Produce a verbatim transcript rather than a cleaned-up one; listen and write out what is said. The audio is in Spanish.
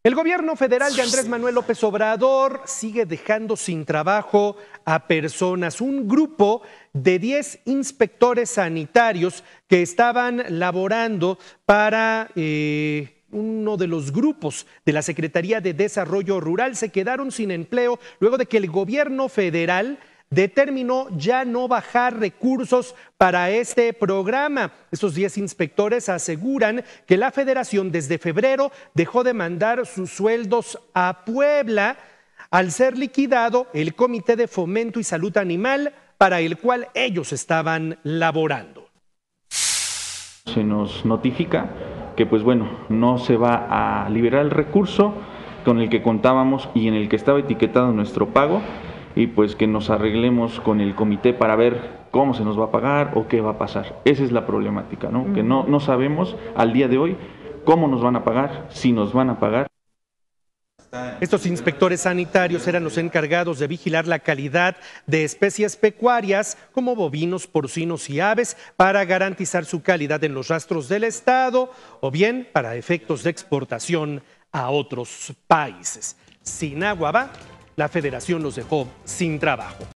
El gobierno federal de Andrés Manuel López Obrador sigue dejando sin trabajo a personas. Un grupo de diez inspectores sanitarios que estaban laborando para eh, uno de los grupos de la Secretaría de Desarrollo Rural se quedaron sin empleo luego de que el gobierno federal determinó ya no bajar recursos para este programa. Estos diez inspectores aseguran que la federación desde febrero dejó de mandar sus sueldos a Puebla al ser liquidado el Comité de Fomento y Salud Animal para el cual ellos estaban laborando. Se nos notifica que pues bueno, no se va a liberar el recurso con el que contábamos y en el que estaba etiquetado nuestro pago, y pues que nos arreglemos con el comité para ver cómo se nos va a pagar o qué va a pasar. Esa es la problemática, ¿no? Uh-huh. Que no, no sabemos al día de hoy cómo nos van a pagar, si nos van a pagar. Estos inspectores sanitarios eran los encargados de vigilar la calidad de especies pecuarias como bovinos, porcinos y aves para garantizar su calidad en los rastros del estado o bien para efectos de exportación a otros países. Sin agua va, la federación los dejó sin trabajo.